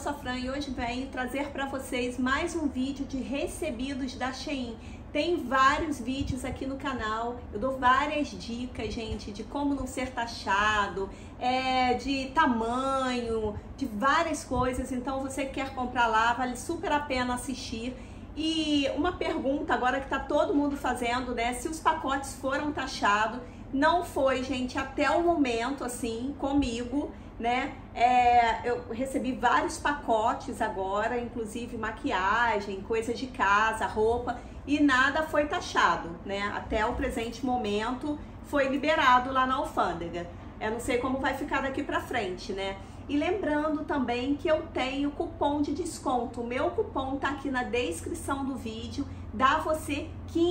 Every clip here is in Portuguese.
sou a Fran e hoje venho trazer para vocês mais um vídeo de recebidos da Shein. Tem vários vídeos aqui no canal, eu dou várias dicas, gente, de como não ser taxado, de tamanho, de várias coisas. Então você que quer comprar lá, vale super a pena assistir. E uma pergunta agora que tá todo mundo fazendo, né, se os pacotes foram taxados. Não foi, gente, até o momento, assim, comigo, né? Eu recebi vários pacotes agora, inclusive maquiagem, coisa de casa, roupa, e nada foi taxado, né? Até o presente momento foi liberado lá na alfândega. Eu não sei como vai ficar daqui pra frente, né? E lembrando também que eu tenho cupom de desconto. O meu cupom tá aqui na descrição do vídeo, dá você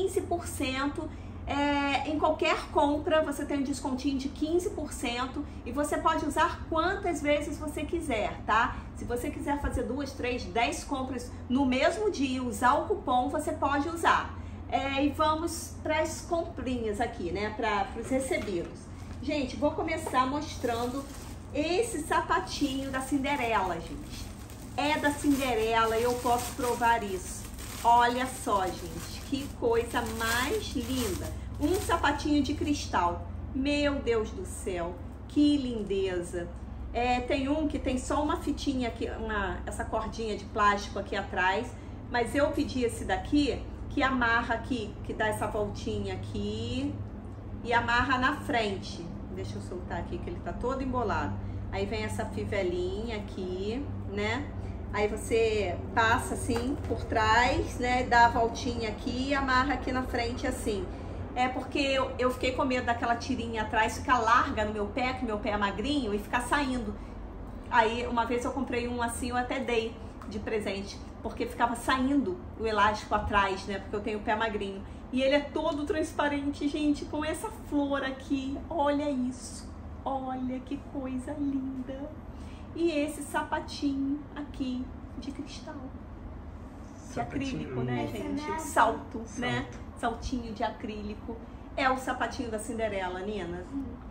15%. Em qualquer compra você tem um descontinho de 15% e você pode usar quantas vezes você quiser, tá? Se você quiser fazer 2, 3, 10 compras no mesmo dia e usar o cupom, você pode usar. E vamos para as comprinhas aqui, né? Para os recebidos. Gente, vou começar mostrando esse sapatinho da Cinderela, gente. É da Cinderela e eu posso provar isso. Olha só, gente, que coisa mais linda. Um sapatinho de cristal. Meu Deus do céu, que lindeza. Tem um que tem só uma fitinha aqui, essa cordinha de plástico aqui atrás. Mas eu pedi esse daqui, que amarra aqui, que dá essa voltinha aqui e amarra na frente. Deixa eu soltar aqui que ele tá todo embolado. Aí vem essa fivelinha aqui, né? Aí você passa assim por trás, né? Dá a voltinha aqui e amarra aqui na frente assim. Porque eu fiquei com medo daquela tirinha atrás ficar larga no meu pé, que meu pé é magrinho, e ficar saindo. Aí uma vez eu comprei um assim, eu até dei de presente, porque ficava saindo o elástico atrás, né? Porque eu tenho o pé magrinho. E ele é todo transparente, gente, com essa flor aqui. Olha isso. Olha que coisa linda. E esse sapatinho aqui de cristal. De acrílico, né, gente? Salto, né? Saltinho de acrílico. É o sapatinho da Cinderela, Nina.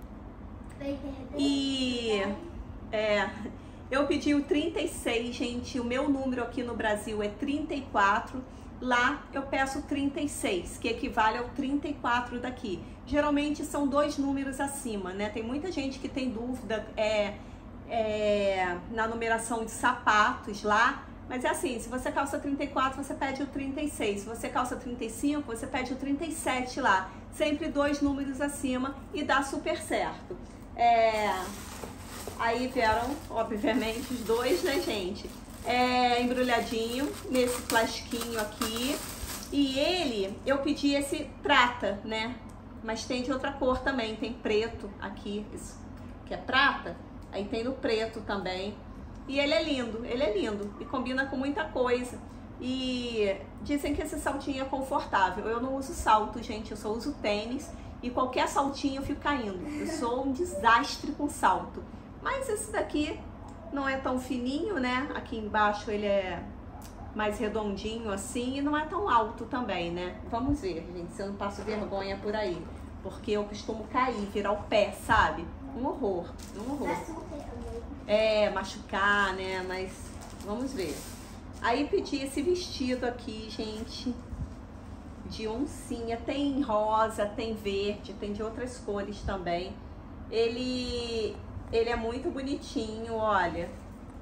E eu pedi o 36, gente. O meu número aqui no Brasil é 34. Lá eu peço 36, que equivale ao 34 daqui. Geralmente são 2 números acima, né? Tem muita gente que tem dúvida na numeração de sapatos lá. Mas é assim, se você calça 34, você pede o 36. Se você calça 35, você pede o 37 lá. Sempre 2 números acima e dá super certo. Aí vieram, obviamente, os 2, né, gente? Embrulhadinho nesse plastiquinho aqui. E ele, eu pedi esse prata, né? Mas tem de outra cor também. Tem preto aqui, isso, que é prata. Aí tem no preto também. E ele é lindo e combina com muita coisa. E dizem que esse saltinho é confortável. Eu não uso salto, gente, eu só uso tênis. E qualquer saltinho eu fico caindo. Eu sou um desastre com salto. Mas esse daqui não é tão fininho, né? Aqui embaixo ele é mais redondinho assim e não é tão alto também, né? Vamos ver, gente, se eu não passo vergonha por aí. Porque eu costumo cair, virar o pé, sabe? Um horror, um horror. Machucar, né? Mas vamos ver. Aí pedi esse vestido aqui, gente, de oncinha. Tem rosa, tem verde, tem de outras cores também. Ele é muito bonitinho, olha.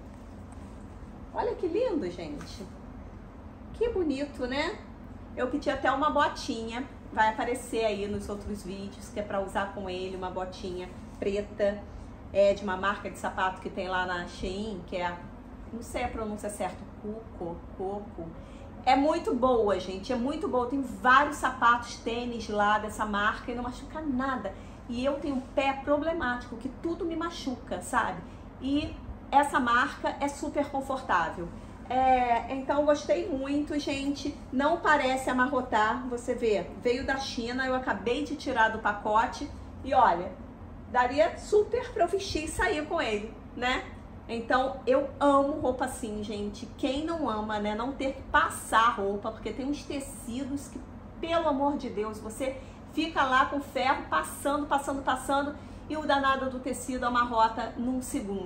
Olha que lindo, gente. Que bonito, né? Eu pedi até uma botinha. Vai aparecer aí nos outros vídeos, que é pra usar com ele, uma botinha preta. De uma marca de sapato que tem lá na Shein, que não sei a pronúncia certa, Coco. É muito boa, gente, é muito boa. Tem vários sapatos, tênis lá dessa marca e não machuca nada. E eu tenho um pé problemático, que tudo me machuca, sabe? E essa marca é super confortável. Então gostei muito, gente. Não parece amarrotar, você vê, veio da China, eu acabei de tirar do pacote e olha, daria super pra eu vestir e sair com ele, né? Então eu amo roupa assim, gente. Quem não ama, né? Não ter que passar roupa, porque tem uns tecidos que, pelo amor de Deus, você fica lá com ferro passando e o danado do tecido amarrota num segundo.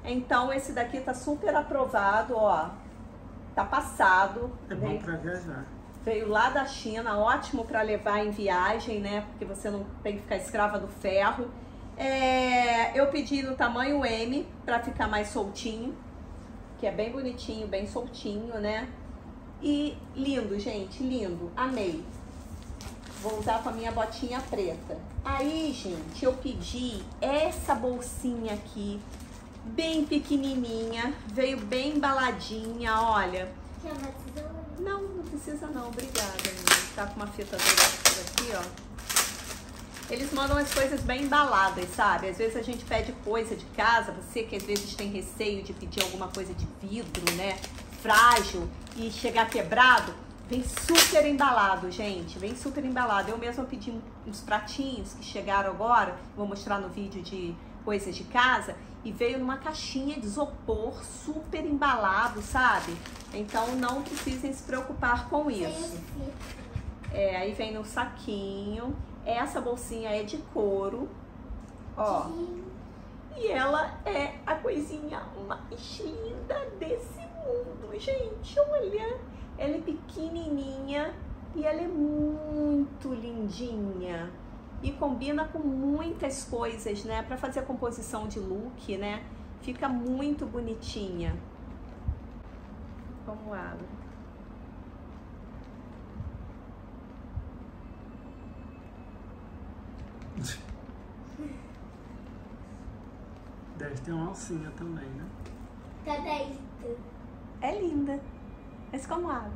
Então esse daqui tá super aprovado, ó. Tá passado. É bom pra viajar. Veio lá da China, ótimo para levar em viagem, né? Porque você não tem que ficar escrava do ferro. Eu pedi no tamanho M para ficar mais soltinho, que é bem bonitinho, bem soltinho, né? E lindo, gente, lindo. Amei. Vou usar com a minha botinha preta. Aí, gente, eu pedi essa bolsinha aqui, bem pequenininha, veio bem embaladinha, olha. Quer uma tesoura? Não, não precisa não, obrigada, menina. Tá com uma fita dura aqui, ó. Eles mandam as coisas bem embaladas, sabe? Às vezes a gente pede coisa de casa, você que às vezes tem receio de pedir alguma coisa de vidro, né? Frágil e chegar quebrado, vem super embalado, gente. Vem super embalado. Eu mesma pedi uns pratinhos que chegaram agora, vou mostrar no vídeo de coisas de casa, e veio numa caixinha de isopor, super embalado, sabe? Então não precisem se preocupar com isso. Aí vem no saquinho. Essa bolsinha é de couro, ó. E ela é a coisinha mais linda desse mundo, gente. Olha, ela é pequenininha e ela é muito lindinha. E combina com muitas coisas, né? Pra fazer a composição de look, né? Fica muito bonitinha. Vamos lá. Deve ter uma alcinha também, né? Tá dentro. É linda. Mas como abre?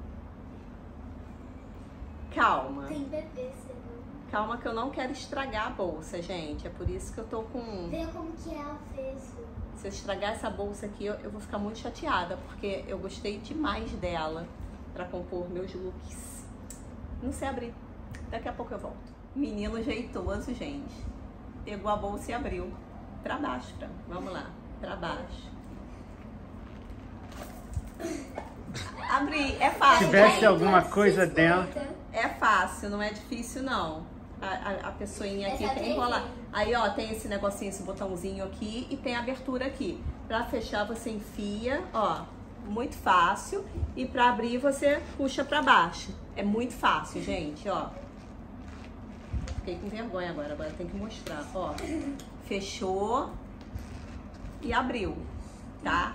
Calma. Tem bebê, senão. Calma que eu não quero estragar a bolsa, gente. É por isso que eu tô com... Vê como que ela fez. Se eu estragar essa bolsa aqui, eu vou ficar muito chateada, porque eu gostei demais dela pra compor meus looks. Não sei abrir. Daqui a pouco eu volto. Menino jeitoso, gente. Pegou a bolsa e abriu. Pra baixo, vamos lá. Pra baixo. Abri. É fácil. Se tivesse alguma coisa dentro. É fácil, não é difícil não. A pessoinha aqui tem enrolar. Aí, ó, tem esse negocinho, esse botãozinho aqui e tem a abertura aqui. Pra fechar você enfia, ó, muito fácil. E pra abrir você puxa pra baixo. É muito fácil, gente, ó. Fiquei com vergonha agora tem que mostrar, ó. Fechou e abriu, tá?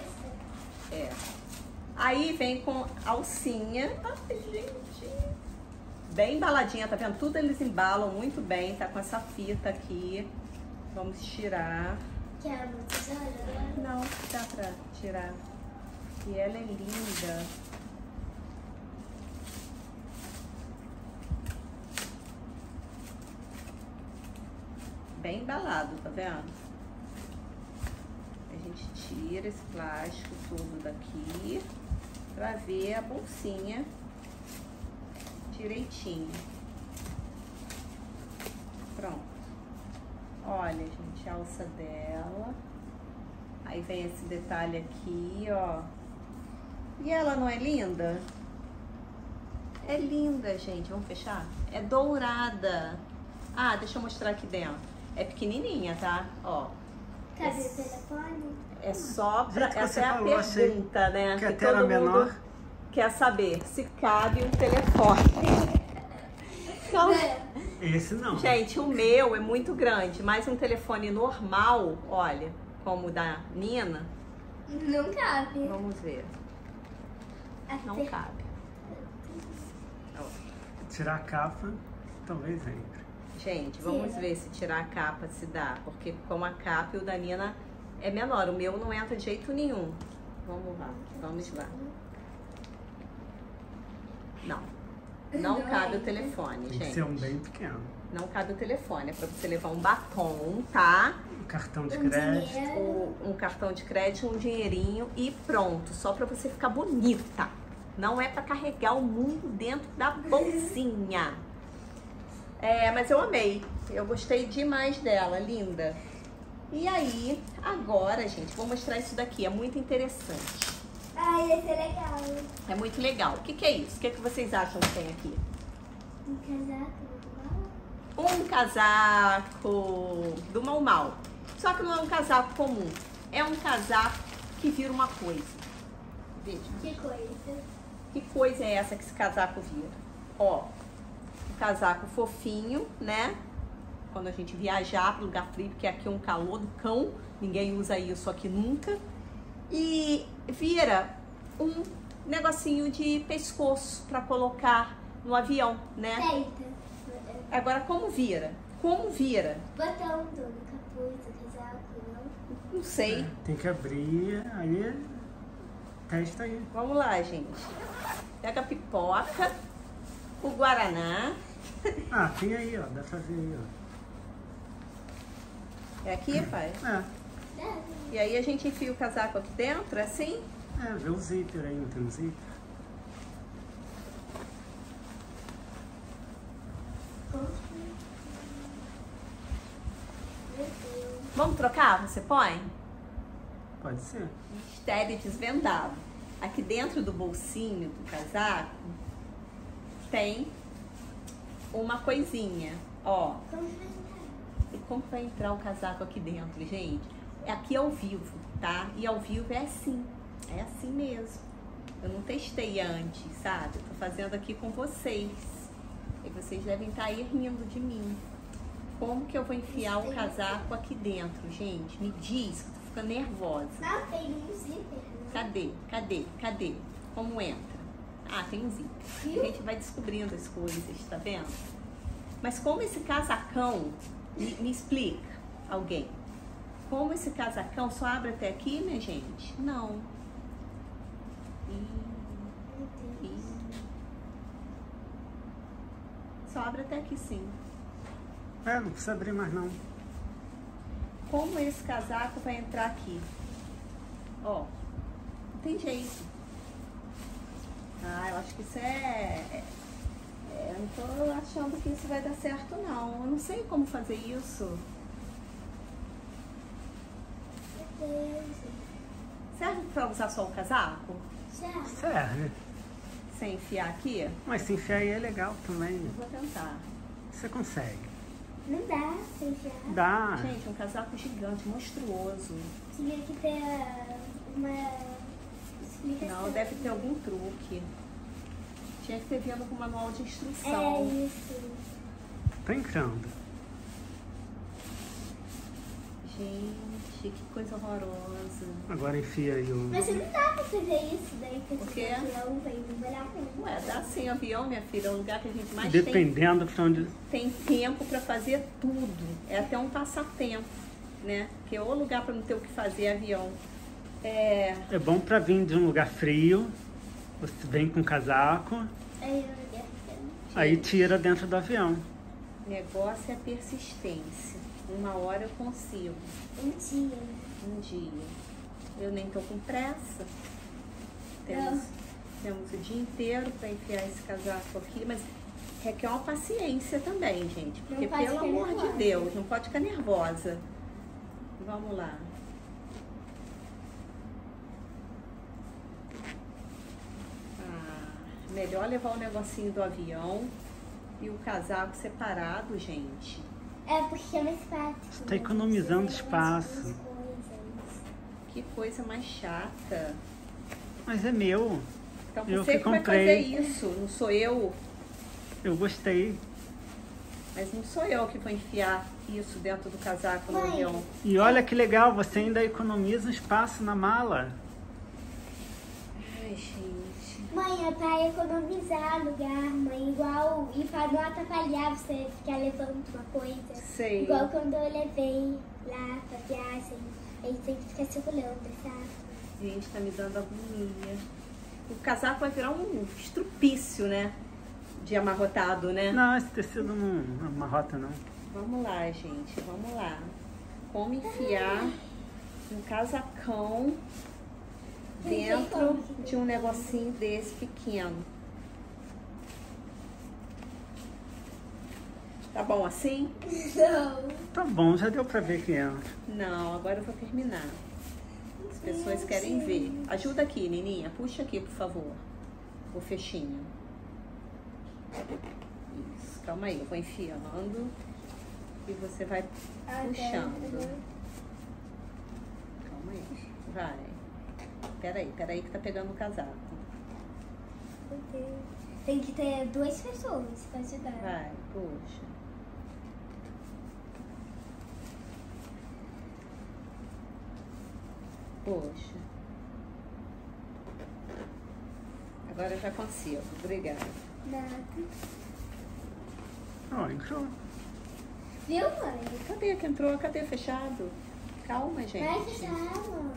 Aí vem com alcinha. Ai, gente. Bem embaladinha, tá vendo? Tudo eles embalam muito bem, tá com essa fita aqui. Vamos tirar. Quer uma tesoura? Não, dá pra tirar. E ela é linda. Bem embalado, tá vendo? A gente tira esse plástico todo daqui pra ver a bolsinha direitinho. Pronto. Olha, gente, a alça dela. Aí vem esse detalhe aqui, ó. E ela não é linda? É linda, gente. Vamos fechar? É dourada. Ah, deixa eu mostrar aqui dentro. É pequenininha, tá? Ó. Cadê o telefone? É só pra... Gente, essa você é a falou, pergunta, né? que até era menor. Quer saber se cabe um telefone. Então, Esse não. gente, o meu é muito grande, mas um telefone normal, olha, como o da Nina, Não cabe. vamos ver, não cabe. Ó. Tirar a capa, talvez entre. Gente, vamos ver se tirar a capa se dá, porque com a capa e o da Nina é menor, o meu não entra de jeito nenhum. Vamos lá, vamos lá. Não cabe o telefone, Tem que gente. ser um bem pequeno. Não cabe o telefone, é pra você levar um batom, tá? Um cartão de Um crédito. dinheiro. Um cartão de crédito, um dinheirinho e pronto, só pra você ficar bonita. Não é pra carregar o mundo dentro da bolsinha. Mas eu amei, eu gostei demais dela, linda. E aí, agora, gente, vou mostrar isso daqui, é muito interessante. Ai, esse é legal. É muito legal. O que que é isso? O que que vocês acham que tem aqui? Um casaco normal? Um casaco do Mau Mau. Só que não é um casaco comum. é um casaco que vira uma coisa. Veja. Que coisa. Que coisa é essa que esse casaco vira? Ó, um casaco fofinho, né? Quando a gente viajar para lugar frio, porque aqui é um calor do cão, ninguém usa isso aqui nunca. E vira um negocinho de pescoço para colocar no avião, né? Feita. Agora, como vira? Como vira? Botão do capuz do casaco, não? Não sei. Tem que abrir, aí testa aí. Vamos lá, gente. Pega a pipoca, o guaraná. Ah, tem aí, ó. Dá pra ver aí, ó. É aqui, pai? É, Deve. E aí a gente enfia o casaco aqui dentro, assim? vê o zíper aí, não tem um zíper? Meu Deus. Vamos trocar? Você põe? Pode ser. Mistério desvendado. Aqui dentro do bolsinho do casaco tem uma coisinha, ó. Como vai entrar? E como vai entrar o casaco aqui dentro, gente? Aqui é ao vivo, tá? E ao vivo é assim mesmo. Eu não testei antes, sabe? Eu tô fazendo aqui com vocês. E vocês devem estar aí rindo de mim. Como que eu vou enfiar o casaco aqui dentro, gente? Me diz, que eu tô ficando nervosa. Não, tem um zíper. Cadê? Como entra? Ah, tem um zíper. A gente vai descobrindo as coisas, tá vendo? Mas como esse casacão, me explica, alguém. Como esse casacão só abre até aqui, minha gente? Não. Só abre até aqui, sim. Não precisa abrir mais não. Como esse casaco vai entrar aqui? Ó, não tem jeito. Ah, eu acho que isso eu não tô achando que isso vai dar certo, não. Eu não sei como fazer isso. Meu Deus. Serve pra usar só o casaco? Já. Serve. Sem enfiar aqui? Mas se enfiar aí é legal também. Eu vou tentar. Você consegue. Não dá, você já. Dá. Gente, um casaco gigante, monstruoso. Tinha que ter uma explicação. Não, deve ter algum truque. Tinha que ter vindo com manual de É instrução. isso. Tá entrando. Gente, que coisa horrorosa. Agora enfia aí o... Mas você não dá pra fazer isso daí, porque Por quê? avião vai demorar muito. Ué, dá sim, avião, minha filha. É o lugar que a gente mais Dependendo pra onde... tem tempo pra fazer tudo. É até um passatempo, né? Porque é o lugar pra não ter o que fazer avião. É bom pra vir de um lugar frio. Você vem com casaco, Aí eu ia aí tira dentro do avião. Negócio é persistência. Uma hora eu consigo. um dia. Um dia. Eu nem tô com pressa. Temos o dia inteiro para enfiar esse casaco aqui, mas requer uma paciência também, gente. Porque, Não pode pelo ficar amor de nervosa. Deus, não pode ficar nervosa. Vamos lá. Melhor levar o negocinho do avião e o casaco separado, gente. É porque é mais prático. Você tá economizando espaço. Que coisa mais chata. Mas é meu. Então Eu você que que vai comprei. fazer isso, não sou eu. Eu gostei. Mas não sou eu que vou enfiar isso dentro do casaco no Mãe. avião. E olha que legal, você ainda economiza espaço na mala. Ai, gente. Mãe, é pra economizar lugar, mãe. Igual, e pra não atrapalhar você ficar levando uma coisa. Sei. Igual quando eu levei lá pra viagem. Aí tem que ficar segurando, sabe? Gente, tá me dando agonia. O casaco vai virar um estrupício, né? De amarrotado, né? Não, esse tecido não amarrota não. Vamos lá, gente. Vamos lá. Como enfiar um casacão dentro de um negocinho desse pequeno. Tá bom assim? Não. Tá bom, já deu pra ver que entra. Não, agora eu vou terminar. As pessoas querem ver. Ajuda aqui, Nininha. Puxa aqui, por favor. O fechinho. Isso. Calma aí, eu vou enfiando. E você vai puxando. Calma aí. Vai. Peraí que tá pegando o casaco. Meu Deus. Tem que ter 2 pessoas pra ajudar. Vai, puxa. Poxa. Agora eu já consigo. Obrigada. Nada. Ó, entrou. Viu, mãe? Cadê que entrou? Cadê fechado? Calma, gente. Vai fechar, mãe.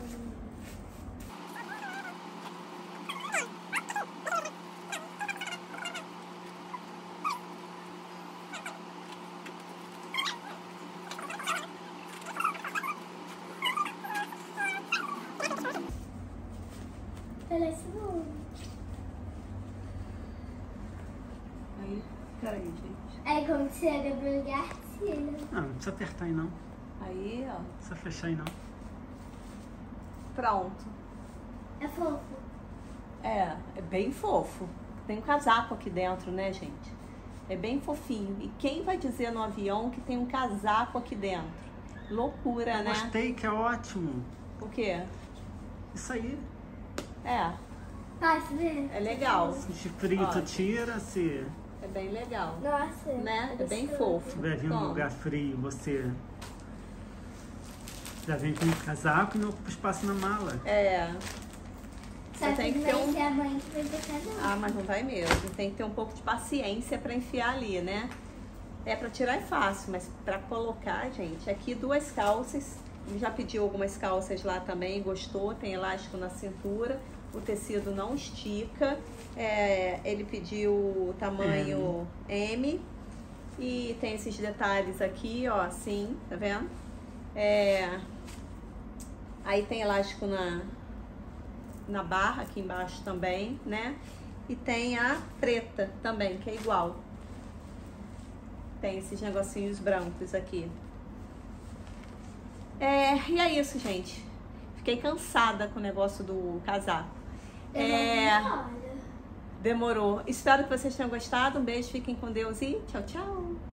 Parece bom. Aí, peraí, gente. Aí como que você era Gabriel Garcia? Não precisa apertar aí não. Aí, ó. Não precisa fechar aí não. Pronto. É fofo. É bem fofo. Tem um casaco aqui dentro, né, gente? É bem fofinho. E quem vai dizer no avião que tem um casaco aqui dentro? Loucura, né? Gostei, que é ótimo. Por quê? Isso aí. É Posso ver? legal. Se frio tu Ótimo. tira, se É bem legal. Nossa. Né? É bem gostoso. fofo. tiver vindo num Toma. lugar frio, você já vem com um casaco e não ocupa espaço na mala. É. Só Você tem que ter vai um... ser a mãe que vai botar não. Ah, mas não vai mesmo. Tem que ter um pouco de paciência pra enfiar ali, né? É, pra tirar é fácil, mas pra colocar, gente, aqui 2 calças. Ele já pediu algumas calças lá também, gostou. Tem elástico na cintura. O tecido não estica. É, ele pediu o tamanho M. E tem esses detalhes aqui, ó, assim, tá vendo? É, aí tem elástico na barra aqui embaixo também, né? E tem a preta também, que é igual. Tem esses negocinhos brancos aqui. E é isso, gente. Fiquei cansada com o negócio do casaco. Demorou. Espero que vocês tenham gostado. Um beijo, fiquem com Deus e tchau, tchau.